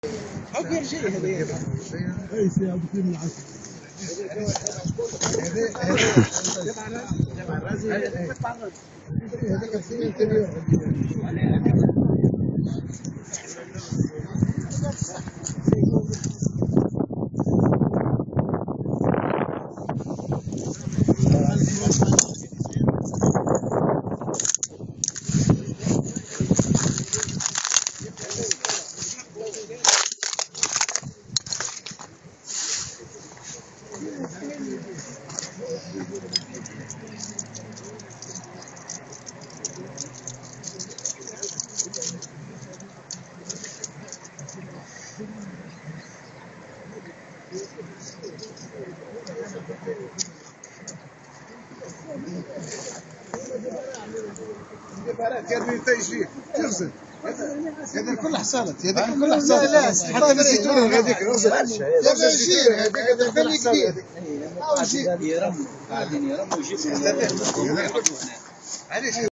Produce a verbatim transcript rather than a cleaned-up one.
أكبر شيء هذا. أي شيء هذا كثير من العسل. هذا كثير كبير. كان تيجي تغسل هذا كل حصانات هذا كل حصانات حتى الزيتون هذيك غسل هذا الجير هذيك هذا خلي كبير قاعدين يرموا قاعدين يرموا يجيبوا.